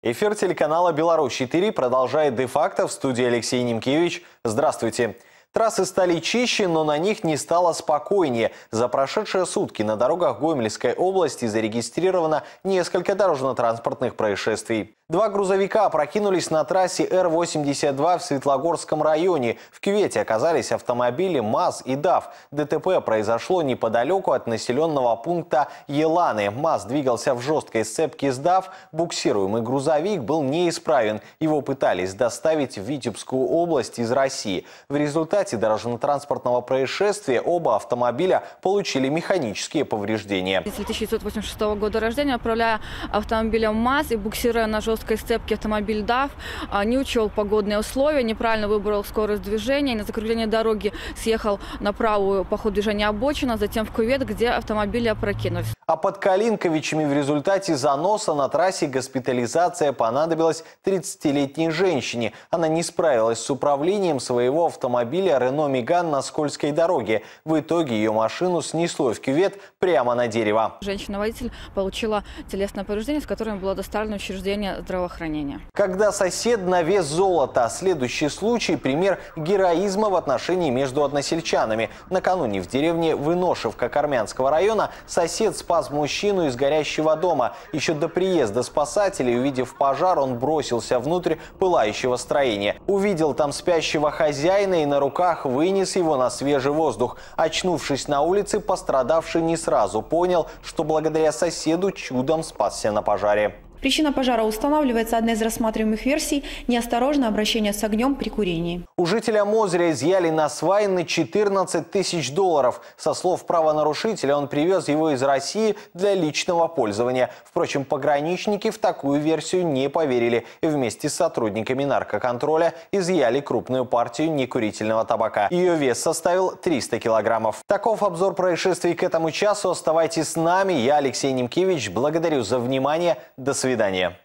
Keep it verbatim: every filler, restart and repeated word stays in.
Эфир телеканала «Беларусь-четыре» продолжает де-факто. В студии Алексей Немкевич. Здравствуйте. Трассы стали чище, но на них не стало спокойнее. За прошедшие сутки на дорогах Гомельской области зарегистрировано несколько дорожно-транспортных происшествий. Два грузовика опрокинулись на трассе Р восемьдесят два в Светлогорском районе. В кювете оказались автомобили МАЗ и ДАФ. ДТП произошло неподалеку от населенного пункта Еланы. МАЗ двигался в жесткой сцепке с ДАФ. Буксируемый грузовик был неисправен. Его пытались доставить в Витебскую область из России. В результате дорожно-транспортного происшествия оба автомобиля получили механические повреждения. тысяча девятьсот восемьдесят шестого года рождения, управляя автомобилем МАЗ и буксируя на жесткой сцепке автомобиль ДАФ, не учел погодные условия, неправильно выбрал скорость движения и на закруглении дороги съехал на правую по ходу движения обочину, затем в кювет, где автомобили опрокинулись. А под Калинковичами в результате заноса на трассе госпитализация понадобилась тридцатилетней женщине. Она не справилась с управлением своего автомобиля Рено Меган на скользкой дороге. В итоге ее машину снесло в кювет прямо на дерево. Женщина-водитель получила телесное повреждение, с которым было доставлено в учреждение здравоохранения. Когда сосед на вес золота. Следующий случай – пример героизма в отношении между односельчанами. Накануне в деревне Выношевка Кармянского района сосед спас мужчину из горящего дома. Еще до приезда спасателей, увидев пожар, он бросился внутрь пылающего строения. Увидел там спящего хозяина и на руках вынес его на свежий воздух. Очнувшись на улице, пострадавший не сразу понял, что благодаря соседу чудом спасся на пожаре. Причина пожара устанавливается. Одна из рассматриваемых версий – неосторожное обращение с огнем при курении. У жителя Мозыря изъяли на свайны четырнадцать тысяч долларов. Со слов правонарушителя, он привез его из России для личного пользования. Впрочем, пограничники в такую версию не поверили и вместе с сотрудниками наркоконтроля изъяли крупную партию некурительного табака. Ее вес составил триста килограммов. Таков обзор происшествий к этому часу. Оставайтесь с нами. Я, Алексей Немкевич, благодарю за внимание. До свидания.